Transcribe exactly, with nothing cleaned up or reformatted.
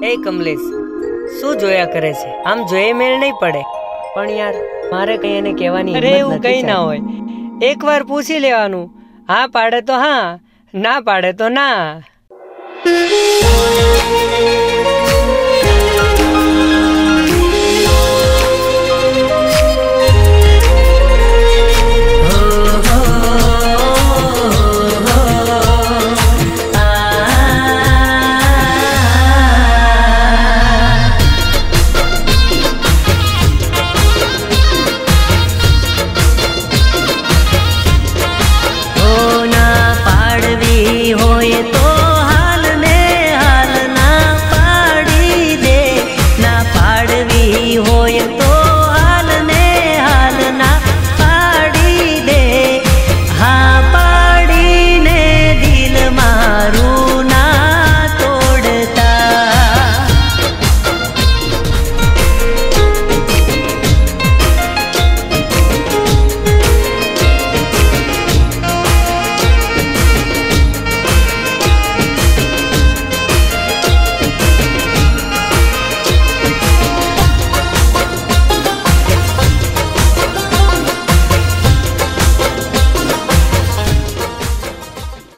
એ કમલેશ, શું જોયા કરે છે? આમ જોઈએ મેળ નહીં પડે. પણ યાર મારે કઈ એને કહેવાની અરે એવું કઈ ના હોય, એક વાર પૂછી લેવાનું. હા પાડે તો હા, ના પાડે તો ના.